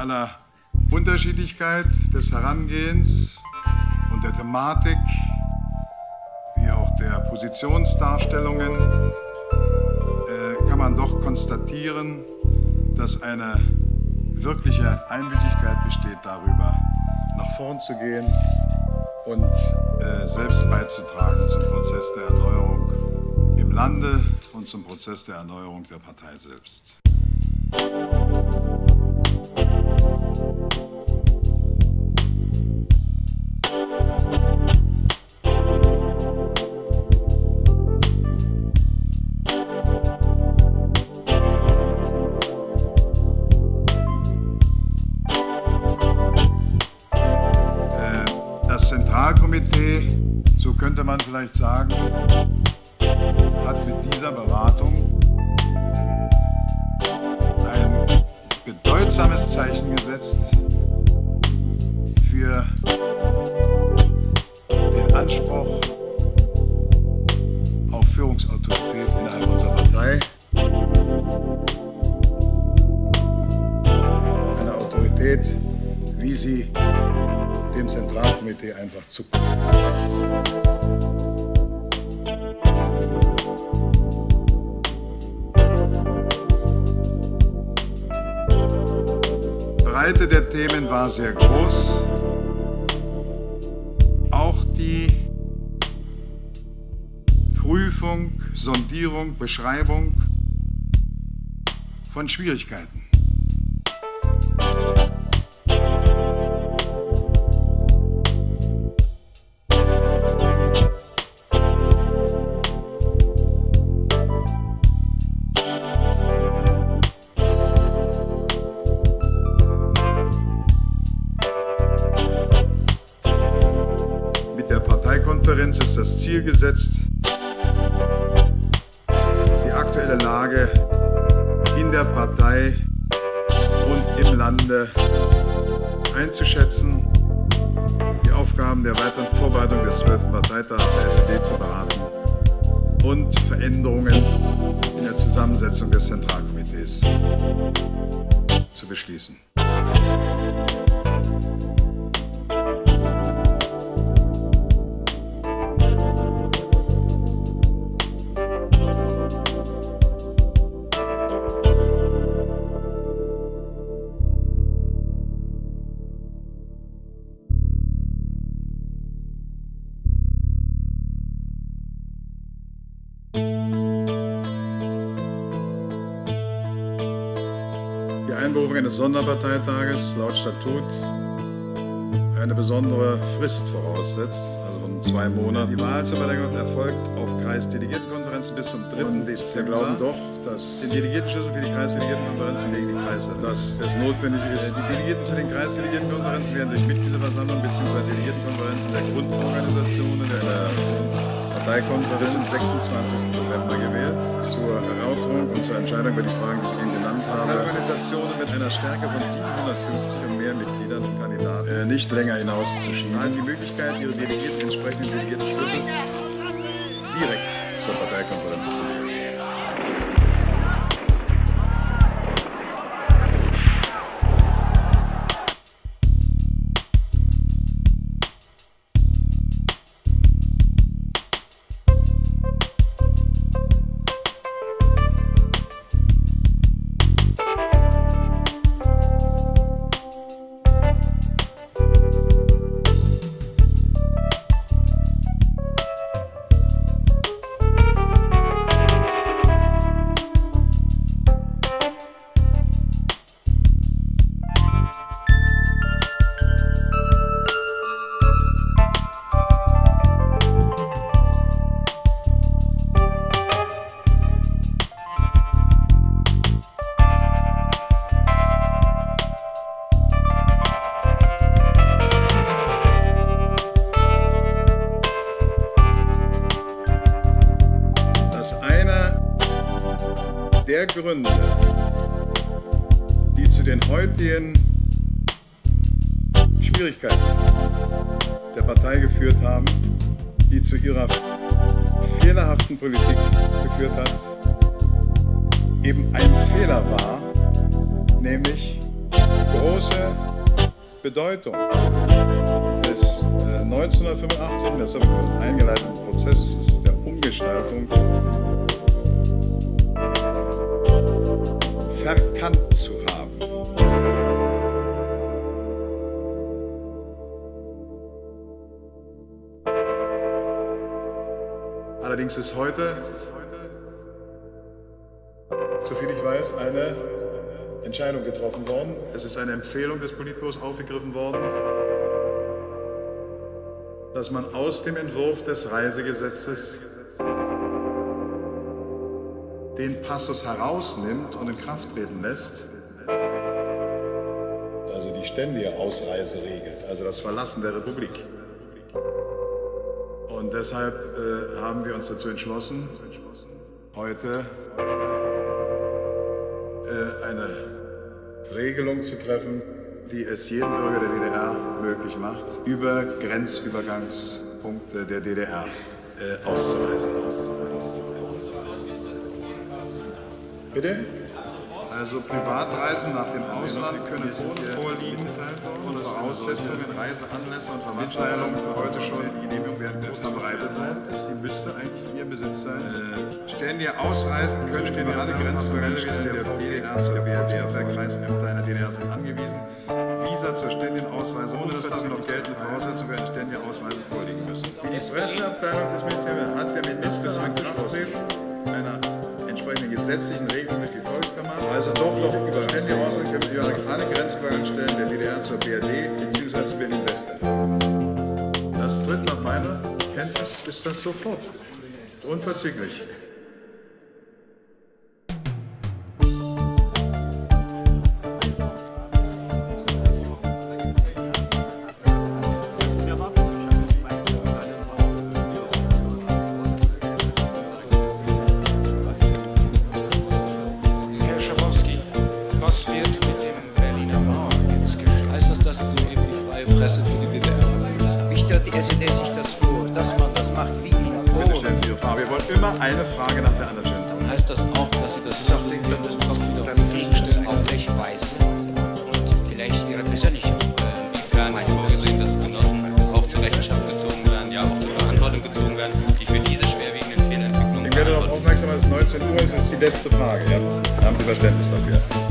aller Unterschiedlichkeit des Herangehens und der Thematik, wie auch der Positionsdarstellungen, kann man doch konstatieren, dass eine wirkliche Einmütigkeit besteht darüber, nach vorn zu gehen und selbst beizutragen zum Prozess der Erneuerung im Lande und zum Prozess der Erneuerung der Partei selbst. Das Zentralkomitee, so könnte man vielleicht sagen, hat mit dieser Beratung ein bedeutsames Zeichen gesetzt für den Anspruch auf Führungsautorität innerhalb unserer Partei. Eine Autorität, wie sie dem Zentralkomitee einfach zukommt. Die Breite der Themen war sehr groß. Auch die Prüfung, Sondierung, Beschreibung von Schwierigkeiten. Parteikonferenz ist das Ziel gesetzt, die aktuelle Lage in der Partei und im Lande einzuschätzen, die Aufgaben der weiteren Vorbereitung des 12. Parteitags der SED zu beraten und Veränderungen in der Zusammensetzung des Zentralkomitees zu beschließen. Die Einberufung eines Sonderparteitages laut Statut eine besondere Frist voraussetzt, also von 2 Monaten. Die Wahlverlängerung erfolgt auf Kreisdelegiertenkonferenzen bis zum 3. Dezember. Wir glauben doch, dass den Delegiertenschlüssel für die Kreisdelegiertenkonferenzen legen die Kreisleiter, dass es notwendig ist. Die Delegierten zu den Kreisdelegiertenkonferenzen werden durch Mitgliederversammlung bzw. Delegiertenkonferenzen der Grundorganisationen der Parteikonferenz am 26. November gewählt, zur Erörterung und zur Entscheidung über die Fragen, die ich eben genannt habe. Organisationen mit einer Stärke von 750 und mehr Mitgliedern und Kandidaten nicht länger hinauszuschieben, haben die Möglichkeit, ihre Delegierten entsprechenden Delegiertenschlüssel direkt zur Parteikonferenz zu nehmen. Der Gründe, die zu den heutigen Schwierigkeiten der Partei geführt haben, die zu ihrer fehlerhaften Politik geführt hat, eben ein Fehler war, nämlich große Bedeutung des 1985 in der Sowjetunion eingeleiteten Prozesses der Umgestaltung verkannt zu haben. Allerdings ist heute, soviel ich weiß, eine Entscheidung getroffen worden. Es ist eine Empfehlung des Politbüros aufgegriffen worden, dass man aus dem Entwurf des Reisegesetzes den Passus herausnimmt und in Kraft treten lässt, also die ständige Ausreise regelt, also das Verlassen der Republik. Und deshalb haben wir uns dazu entschlossen, heute eine Regelung zu treffen, die es jedem Bürger der DDR möglich macht, über Grenzübergangspunkte der DDR auszureisen. Bitte? Also Privatreisen nach dem Ausland können ohne Vorliegen von Voraussetzungen, Reiseanlässe und Mitteilungen heute schon die Genehmigung werden verbreitet worden. Sie müsste eigentlich in Ihrem Besitz sein. Ständige Ausreisen können über alle Grenzübergänge der DDR zur BRD der Kreisämter einer DDR sind angewiesen. Visa zur ständigen Ausreise ohne dass dafür noch geltende Voraussetzungen für eine ständige Ausreise vorliegen müssen. Die Presseabteilung des Ministeriums hat der Minister nach Krafttreten einer entsprechenden gesetzlichen Regelung durch die Volkskammer, also doch über ständige Ausreise können über alle Grenzübergangsstellen der DDR zur BRD bzw. Berlin-West. Das tritt nach meiner Kenntnis ist das sofort. Unverzüglich. Was wird mit dem Berliner Mauer jetzt geschehen? Heißt das, dass Sie so eben die freie Presse für die DDR verlangt? Wie stellt die SED sich das vor, dass man das macht wie in Bitte stellen Sie Ihre Frage. Wir wollen immer eine Frage nach der anderen stellen. Heißt das auch, dass Sie das sachlich können, das kommt wieder auf welche Weise und vielleicht Ihre persönliche Inwiefern ist vorgesehen, dass Genossen auch zur Rechenschaft gezogen werden, ja auch zur Verantwortung gezogen werden, die für diese schwerwiegenden Fehlentwicklungen. Ich werde darauf aufmerksam, dass es 19 Uhr ist. Das ist die letzte Frage. Ja? Haben Sie Verständnis dafür?